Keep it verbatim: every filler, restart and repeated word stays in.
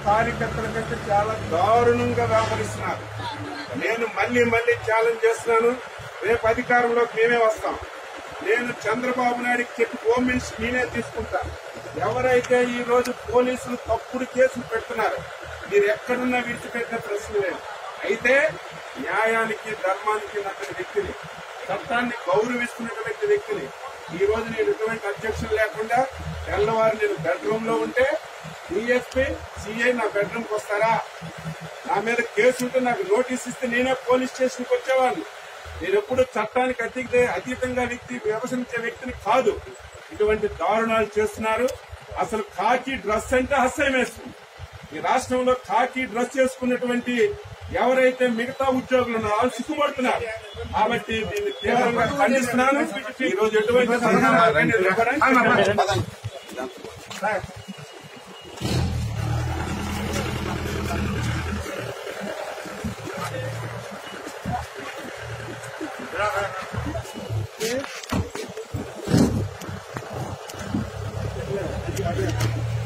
కార్యకర్తల కంటే చాలా దారుణంగా వ్యవహరిస్తున్నారు. నేను మళ్లీ మళ్లీ ఛాలెంజ్ చేస్తున్నాను, రేపు అధికారంలోకి మేమే వస్తాం. నేను చంద్రబాబు నాయుడికి చెప్పి హోమ్ మినిస్టర్ నేనే తీసుకుంటాను. ఎవరైతే ఈ రోజు పోలీసులు తప్పుడు కేసులు పెడుతున్నారు, మీరు ఎక్కడున్నా విడిచిపెట్టిన ప్రశ్న లేదు. అయితే న్యాయానికి ధర్మానికి నచ్చని వ్యక్తిని, చట్టాన్ని గౌరవిస్తున్నటువంటి వ్యక్తిని ఈ రోజు నేను ఎటువంటి అబ్జెక్షన్ లేకుండా తెల్లవారు నేను బెడ్రూమ్ లో ఉంటే డిఎస్పీ సిఐ నా బెడ్రూమ్ కి వస్తారా? నా మీద కేసు ఉంటే నాకు నోటీస్ ఇస్తే నేనే పోలీస్ స్టేషన్ కి వచ్చేవాడిని. నేను ఎప్పుడు చట్టానికి అతీత అతీతంగా వ్యక్తి వ్యవహరించే వ్యక్తిని కాదు. ఇటువంటి దారుణాలు చేస్తున్నారు. అసలు కాకి డ్రెస్ అంటే అసహ్యం వేస్తుంది. ఈ రాష్ట్రంలో కాకి డ్రెస్ చేసుకున్నటువంటి ఎవరైతే మిగతా ఉద్యోగులు ఉన్నారో వాళ్ళు సిగ్గుపడుతున్నారు. కాబట్టి దీన్ని తీవ్రంగా ఖండిస్తున్నాను. ఈ రోజు ఎటువంటి Yeah.